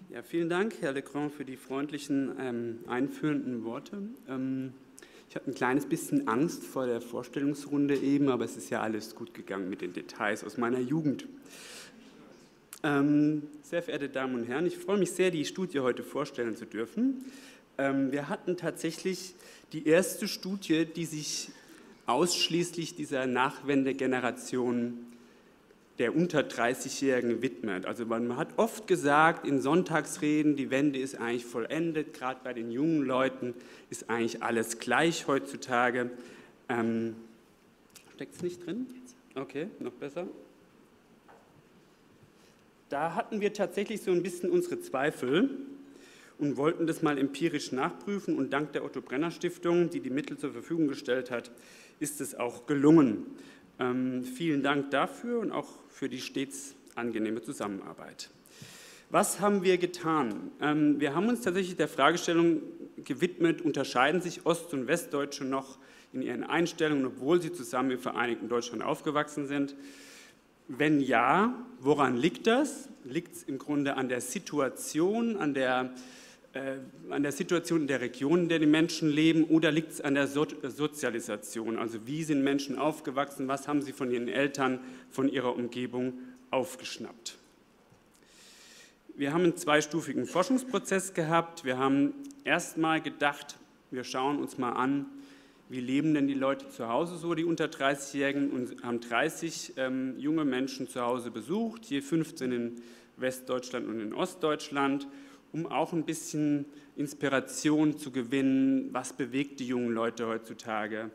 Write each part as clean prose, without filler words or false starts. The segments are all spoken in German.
Ja, vielen Dank, Herr Legrand, für die freundlichen einführenden Worte. Ich hatte ein kleines bisschen Angst vor der Vorstellungsrunde eben, aber es ist ja alles gut gegangen mit den Details aus meiner Jugend. Sehr verehrte Damen und Herren, ich freue mich sehr, die Studie heute vorstellen zu dürfen. Wir hatten tatsächlich die erste Studie, die sich ausschließlich dieser Nachwendegeneration der unter 30-Jährigen widmet. Also man hat oft gesagt in Sonntagsreden, die Wende ist eigentlich vollendet, gerade bei den jungen Leuten ist eigentlich alles gleich heutzutage. Steckt es nicht drin? Okay, noch besser. Da hatten wir tatsächlich so ein bisschen unsere Zweifel und wollten das mal empirisch nachprüfen und dank der Otto-Brenner-Stiftung, die die Mittel zur Verfügung gestellt hat, ist es auch gelungen. Vielen Dank dafür und auch für die stets angenehme Zusammenarbeit. Was haben wir getan? Wir haben uns tatsächlich der Fragestellung gewidmet, unterscheiden sich Ost- und Westdeutsche noch in ihren Einstellungen, obwohl sie zusammen im Vereinigten Deutschland aufgewachsen sind? Wenn ja, woran liegt das? Liegt es im Grunde an der Situation, an der Situation in der Region, in der die Menschen leben, oder liegt es an der Sozialisation? Also wie sind Menschen aufgewachsen, was haben sie von ihren Eltern, von ihrer Umgebung aufgeschnappt? Wir haben einen zweistufigen Forschungsprozess gehabt. Wir haben erstmal gedacht, wir schauen uns mal an, wie leben denn die Leute zu Hause so, die unter 30-Jährigen, und haben 30 junge Menschen zu Hause besucht, je 15 in Westdeutschland und in Ostdeutschland, um auch ein bisschen Inspiration zu gewinnen, was bewegt die jungen Leute heutzutage,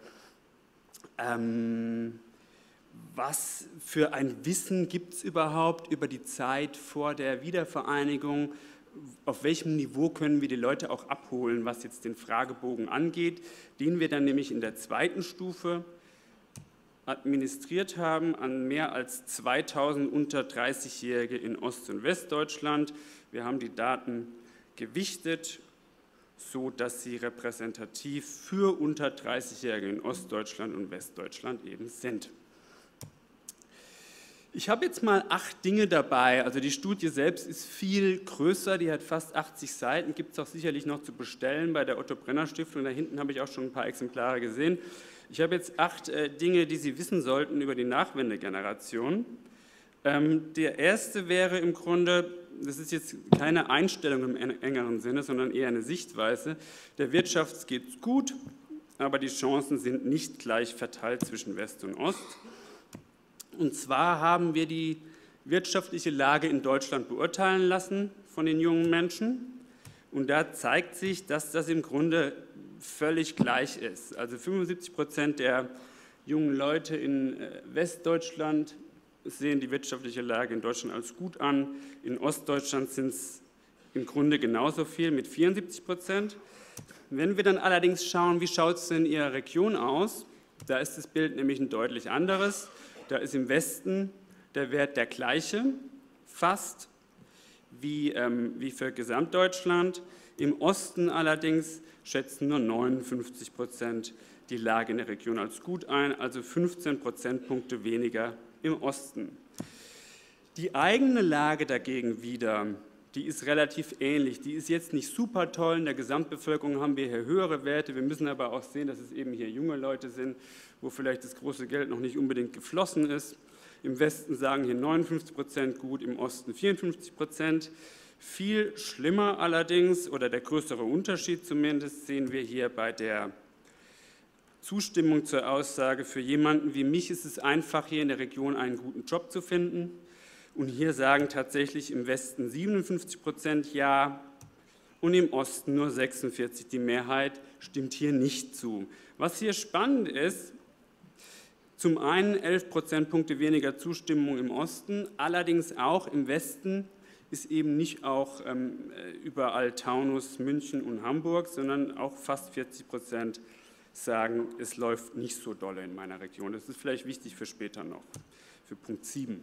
was für ein Wissen gibt es überhaupt über die Zeit vor der Wiedervereinigung, auf welchem Niveau können wir die Leute auch abholen, was jetzt den Fragebogen angeht, den wir dann nämlich in der zweiten Stufe administriert haben an mehr als 2000 unter 30-Jährige in Ost- und Westdeutschland. Wir haben die Daten gewichtet, so dass sie repräsentativ für unter 30-Jährige in Ostdeutschland und Westdeutschland eben sind. Ich habe jetzt mal 8 Dinge dabei, also die Studie selbst ist viel größer, die hat fast 80 Seiten, gibt es auch sicherlich noch zu bestellen bei der Otto-Brenner-Stiftung, da hinten habe ich auch schon ein paar Exemplare gesehen. Ich habe jetzt 8 Dinge, die Sie wissen sollten über die Nachwendegeneration. Der erste wäre im Grunde, das ist jetzt keine Einstellung im engeren Sinne, sondern eher eine Sichtweise, der Wirtschaft geht es gut, aber die Chancen sind nicht gleich verteilt zwischen West und Ost. Und zwar haben wir die wirtschaftliche Lage in Deutschland beurteilen lassen von den jungen Menschen. Und da zeigt sich, dass das im Grunde völlig gleich ist. Also 75% der jungen Leute in Westdeutschland sehen die wirtschaftliche Lage in Deutschland als gut an. In Ostdeutschland sind es im Grunde genauso viel mit 74%. Wenn wir dann allerdings schauen, wie schaut es in Ihrer Region aus, da ist das Bild nämlich ein deutlich anderes. Da ist im Westen der Wert der gleiche, fast wie für Gesamtdeutschland. Im Osten allerdings schätzen nur 59% die Lage in der Region als gut ein, also 15 Prozentpunkte weniger im Osten. Die eigene Lage dagegen wieder, die ist relativ ähnlich. Die ist jetzt nicht super toll. In der Gesamtbevölkerung haben wir hier höhere Werte. Wir müssen aber auch sehen, dass es eben hier junge Leute sind, wo vielleicht das große Geld noch nicht unbedingt geflossen ist. Im Westen sagen hier 59% gut, im Osten 54%. Viel schlimmer allerdings, oder der größere Unterschied zumindest, sehen wir hier bei der Zustimmung zur Aussage, für jemanden wie mich ist es einfach, hier in der Region einen guten Job zu finden. Und hier sagen tatsächlich im Westen 57% Ja und im Osten nur 46%. Die Mehrheit stimmt hier nicht zu. Was hier spannend ist, zum einen 11 Prozentpunkte weniger Zustimmung im Osten, allerdings auch im Westen ist eben nicht auch überall Taunus, München und Hamburg, sondern auch fast 40% sagen, es läuft nicht so dolle in meiner Region. Das ist vielleicht wichtig für später noch, für Punkt 7.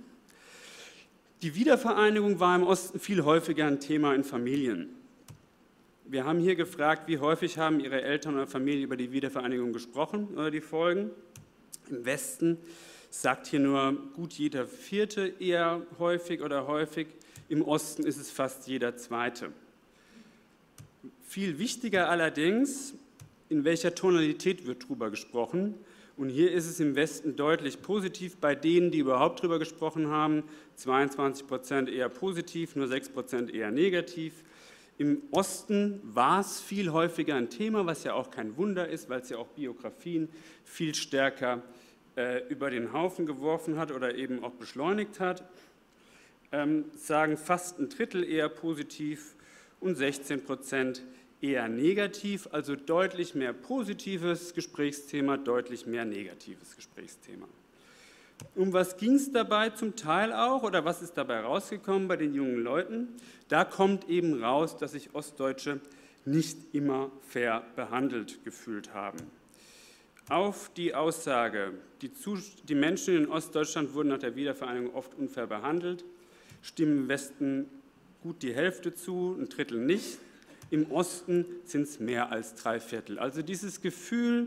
Die Wiedervereinigung war im Osten viel häufiger ein Thema in Familien. Wir haben hier gefragt, wie häufig haben Ihre Eltern oder Familie über die Wiedervereinigung gesprochen oder die Folgen. Im Westen sagt hier nur gut jeder Vierte eher häufig oder häufig. im Osten ist es fast jeder Zweite. Viel wichtiger allerdings, in welcher Tonalität wird drüber gesprochen. Und hier ist es im Westen deutlich positiv, bei denen, die überhaupt drüber gesprochen haben, 22% eher positiv, nur 6% eher negativ. Im Osten war es viel häufiger ein Thema, was ja auch kein Wunder ist, weil es ja auch Biografien viel stärker über den Haufen geworfen hat oder eben auch beschleunigt hat. Sagen fast ein Drittel eher positiv und 16% eher negativ, also deutlich mehr positives Gesprächsthema, deutlich mehr negatives Gesprächsthema. Um was ging es dabei zum Teil auch oder was ist dabei rausgekommen bei den jungen Leuten? Da kommt eben raus, dass sich Ostdeutsche nicht immer fair behandelt gefühlt haben. Auf die Aussage, die Menschen in Ostdeutschland wurden nach der Wiedervereinigung oft unfair behandelt, stimmen im Westen gut die Hälfte zu, ein Drittel nicht. Im Osten sind es mehr als 3/4. Also dieses Gefühl,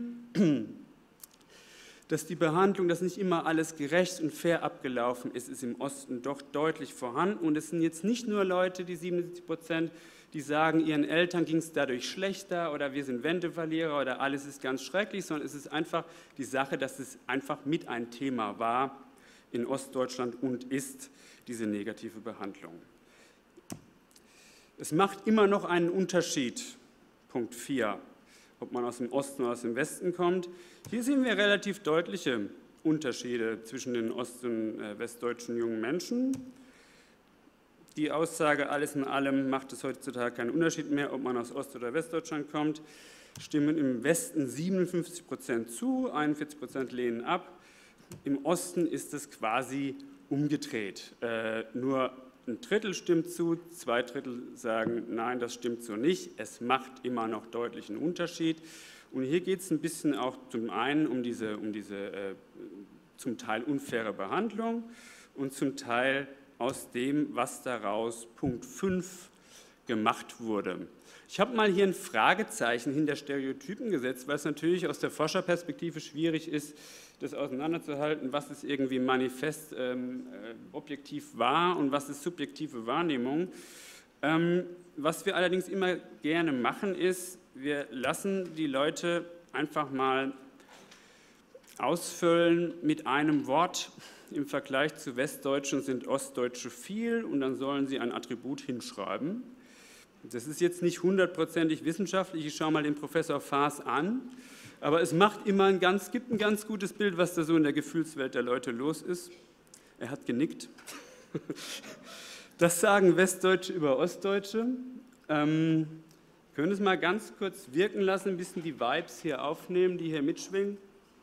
dass die Behandlung, dass nicht immer alles gerecht und fair abgelaufen ist, ist im Osten doch deutlich vorhanden. Und es sind jetzt nicht nur Leute, die 77%, die sagen, ihren Eltern ging es dadurch schlechter oder wir sind Wendeverlierer oder alles ist ganz schrecklich, sondern es ist einfach die Sache, dass es einfach mit ein Thema war in Ostdeutschland und ist diese negative Behandlung. Es macht immer noch einen Unterschied, Punkt 4, ob man aus dem Osten oder aus dem Westen kommt. Hier sehen wir relativ deutliche Unterschiede zwischen den ost- und westdeutschen jungen Menschen. Die Aussage, alles in allem macht es heutzutage keinen Unterschied mehr, ob man aus Ost- oder Westdeutschland kommt, stimmen im Westen 57% zu, 41% lehnen ab. Im Osten ist es quasi umgedreht. Nur ein Drittel stimmt zu, 2/3 sagen, nein, das stimmt so nicht. Es macht immer noch deutlich einen Unterschied. Und hier geht es ein bisschen auch zum einen um diese zum Teil unfaire Behandlung und zum Teil aus dem, was daraus Punkt 5 gemacht wurde. Ich habe mal hier ein Fragezeichen hinter Stereotypen gesetzt, weil es natürlich aus der Forscherperspektive schwierig ist, das auseinanderzuhalten, was ist irgendwie manifest objektiv wahr und was ist subjektive Wahrnehmung. Was wir allerdings immer gerne machen ist, wir lassen die Leute einfach mal ausfüllen mit einem Wort. Im Vergleich zu Westdeutschen sind Ostdeutsche viel und dann sollen sie ein Attribut hinschreiben. Das ist jetzt nicht 100%ig wissenschaftlich, ich schaue mal den Professor Faas an, aber es macht immer gibt ein ganz gutes Bild, was da so in der Gefühlswelt der Leute los ist. Er hat genickt. Das sagen Westdeutsche über Ostdeutsche. Können es mal ganz kurz wirken lassen, ein bisschen die Vibes hier aufnehmen, die hier mitschwingen.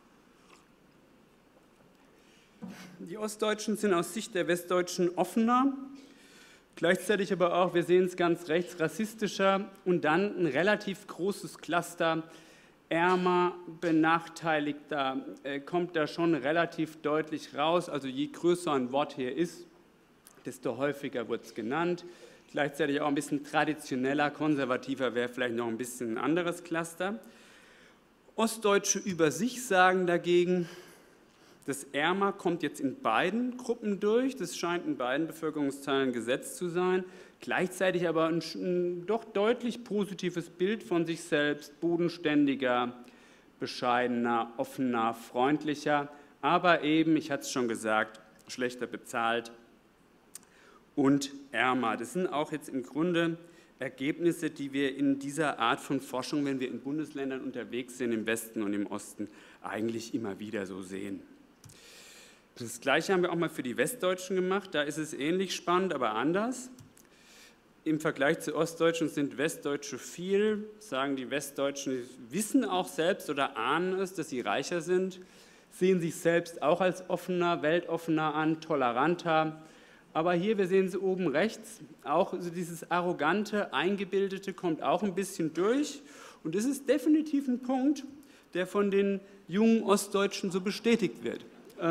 Die Ostdeutschen sind aus Sicht der Westdeutschen offener, gleichzeitig aber auch, wir sehen es ganz rechts, rassistischer und dann ein relativ großes Cluster ärmer, benachteiligter, kommt da schon relativ deutlich raus. Also je größer ein Wort hier ist, desto häufiger wird es genannt. Gleichzeitig auch ein bisschen traditioneller, konservativer wäre vielleicht noch ein bisschen ein anderes Cluster. Ostdeutsche über sich sagen dagegen, das Ärmer kommt jetzt in beiden Gruppen durch, das scheint in beiden Bevölkerungsteilen gesetzt zu sein, gleichzeitig aber ein doch deutlich positives Bild von sich selbst, bodenständiger, bescheidener, offener, freundlicher, aber eben, ich hatte es schon gesagt, schlechter bezahlt und ärmer. Das sind auch jetzt im Grunde Ergebnisse, die wir in dieser Art von Forschung, wenn wir in Bundesländern unterwegs sind, im Westen und im Osten, eigentlich immer wieder so sehen. Das Gleiche haben wir auch mal für die Westdeutschen gemacht, da ist es ähnlich spannend, aber anders. Im Vergleich zu Ostdeutschen sind Westdeutsche viel, sagen die Westdeutschen, wissen auch selbst oder ahnen es, dass sie reicher sind, sehen sich selbst auch als offener, weltoffener an, toleranter. Aber hier, wir sehen es oben rechts, auch so dieses arrogante, eingebildete kommt auch ein bisschen durch. Und das ist definitiv ein Punkt, der von den jungen Ostdeutschen so bestätigt wird.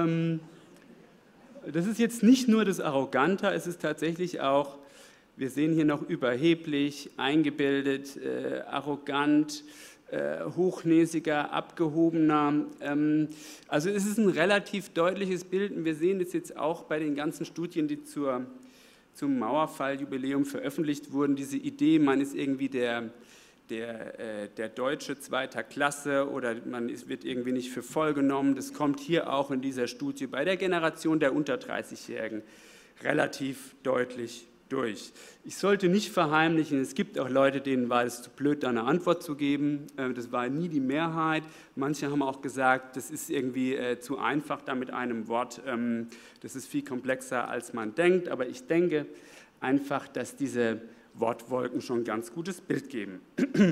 Das ist jetzt nicht nur das Arrogante, es ist tatsächlich auch, wir sehen hier noch überheblich, eingebildet, arrogant, hochnäsiger, abgehobener. Also es ist ein relativ deutliches Bild und wir sehen es jetzt auch bei den ganzen Studien, die zur zum Mauerfalljubiläum veröffentlicht wurden, diese Idee, man ist irgendwie der Deutsche zweiter Klasse oder wird irgendwie nicht für voll genommen, das kommt hier auch in dieser Studie bei der Generation der unter 30-Jährigen relativ deutlich durch. Ich sollte nicht verheimlichen, es gibt auch Leute, denen war es zu blöd, da eine Antwort zu geben. Das war nie die Mehrheit. Manche haben auch gesagt, das ist irgendwie zu einfach da mit einem Wort. Das ist viel komplexer, als man denkt. Aber ich denke einfach, dass diese Wortwolken schon ein ganz gutes Bild geben.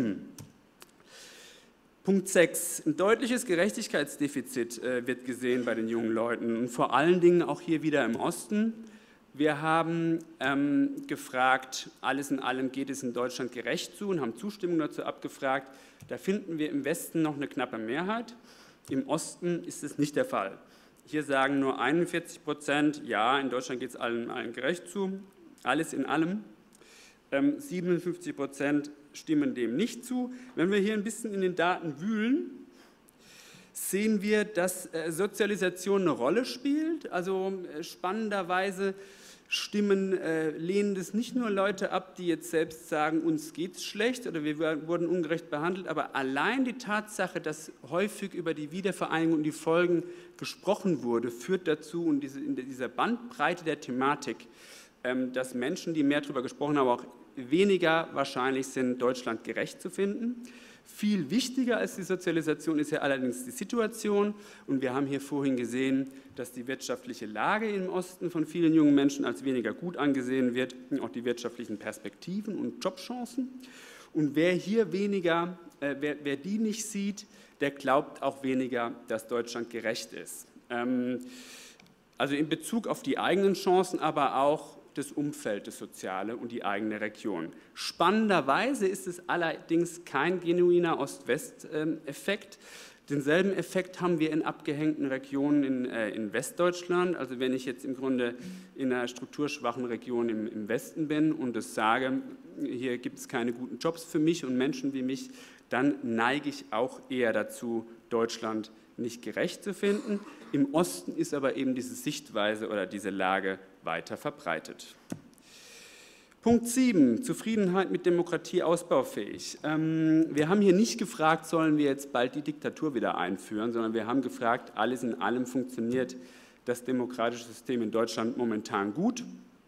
Punkt 6. Ein deutliches Gerechtigkeitsdefizit wird gesehen bei den jungen Leuten und vor allen Dingen auch hier wieder im Osten. Wir haben gefragt, alles in allem geht es in Deutschland gerecht zu und haben Zustimmung dazu abgefragt. Da finden wir im Westen noch eine knappe Mehrheit. Im Osten ist es nicht der Fall. Hier sagen nur 41%, ja, in Deutschland geht es allen gerecht zu, alles in allem. 57% stimmen dem nicht zu. Wenn wir hier ein bisschen in den Daten wühlen, sehen wir, dass Sozialisation eine Rolle spielt. Also spannenderweise lehnen das nicht nur Leute ab, die jetzt selbst sagen, uns geht's schlecht oder wir wurden ungerecht behandelt, aber allein die Tatsache, dass häufig über die Wiedervereinigung und die Folgen gesprochen wurde, führt dazu, und in dieser Bandbreite der Thematik, dass Menschen, die mehr darüber gesprochen haben, auch weniger wahrscheinlich sind, Deutschland gerecht zu finden. Viel wichtiger als die Sozialisation ist ja allerdings die Situation. Und wir haben hier vorhin gesehen, dass die wirtschaftliche Lage im Osten von vielen jungen Menschen als weniger gut angesehen wird, auch die wirtschaftlichen Perspektiven und Jobchancen. Und wer hier wer die nicht sieht, der glaubt auch weniger, dass Deutschland gerecht ist. Also in Bezug auf die eigenen Chancen, aber auch das Umfeld, das Soziale und die eigene Region. Spannenderweise ist es allerdings kein genuiner Ost-West-Effekt. Denselben Effekt haben wir in abgehängten Regionen in Westdeutschland. Also wenn ich jetzt im Grunde in einer strukturschwachen Region im Westen bin und es sage, hier gibt es keine guten Jobs für mich und Menschen wie mich, dann neige ich auch eher dazu, Deutschland nicht gerecht zu finden. Im Osten ist aber eben diese Sichtweise oder diese Lage weiter verbreitet. Punkt 7, Zufriedenheit mit Demokratie ausbaufähig. Wir haben hier nicht gefragt, sollen wir jetzt bald die Diktatur wieder einführen, sondern wir haben gefragt, alles in allem funktioniert das demokratische System in Deutschland momentan gut.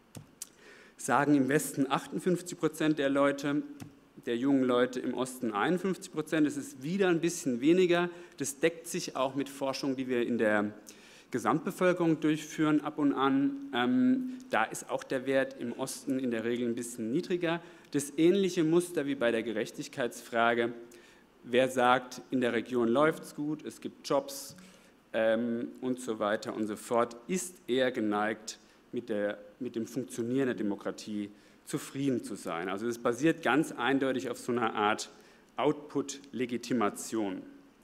Sagen im Westen 58% der jungen Leute, im Osten 51%. Das ist wieder ein bisschen weniger. Das deckt sich auch mit Forschung, die wir in der Gesamtbevölkerung durchführen ab und an. Da ist auch der Wert im Osten in der Regel ein bisschen niedriger. Das ähnliche Muster wie bei der Gerechtigkeitsfrage. Wer sagt, in der Region läuft es gut, es gibt Jobs und so weiter und so fort, ist eher geneigt, mit dem Funktionieren der Demokratie zufrieden zu sein. Also es basiert ganz eindeutig auf so einer Art Output-Legitimation.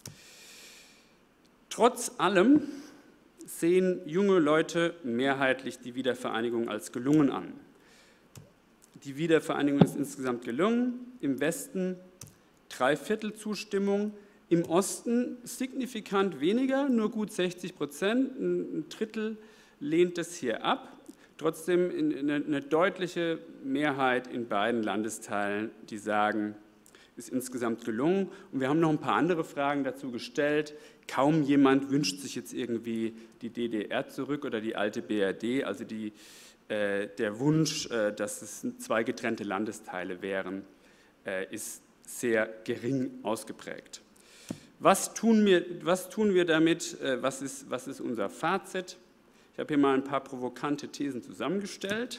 Trotz allem sehen junge Leute mehrheitlich die Wiedervereinigung als gelungen an. Die Wiedervereinigung ist insgesamt gelungen, im Westen 3/4 Zustimmung, im Osten signifikant weniger, nur gut 60%, ein Drittel lehnt das hier ab. Trotzdem eine deutliche Mehrheit in beiden Landesteilen, die sagen, ist insgesamt gelungen. Und wir haben noch ein paar andere Fragen dazu gestellt. Kaum jemand wünscht sich jetzt irgendwie die DDR zurück oder die alte BRD, also der Wunsch, dass es 2 getrennte Landesteile wären, ist sehr gering ausgeprägt. Was tun wir damit? Was ist unser Fazit? Ich habe hier mal ein paar provokante Thesen zusammengestellt.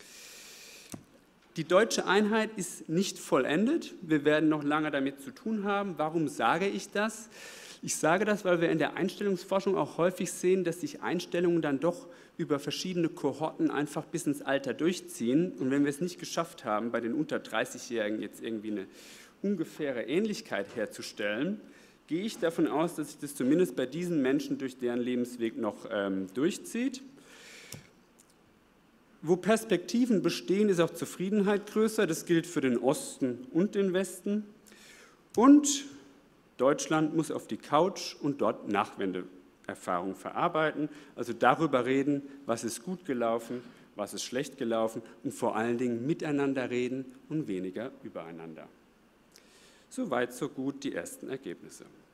Die deutsche Einheit ist nicht vollendet. Wir werden noch lange damit zu tun haben. Warum sage ich das? Ich sage das, weil wir in der Einstellungsforschung auch häufig sehen, dass sich Einstellungen dann doch über verschiedene Kohorten einfach bis ins Alter durchziehen. Und wenn wir es nicht geschafft haben, bei den unter 30-Jährigen jetzt irgendwie eine ungefähre Ähnlichkeit herzustellen, gehe ich davon aus, dass sich das zumindest bei diesen Menschen durch deren Lebensweg noch durchzieht. Wo Perspektiven bestehen, ist auch Zufriedenheit größer. Das gilt für den Osten und den Westen. Und Deutschland muss auf die Couch und dort Nachwendeerfahrung verarbeiten, also darüber reden, was ist gut gelaufen was ist schlecht gelaufen und vor allen Dingen miteinander reden und weniger übereinander. Soweit, so gut die ersten Ergebnisse.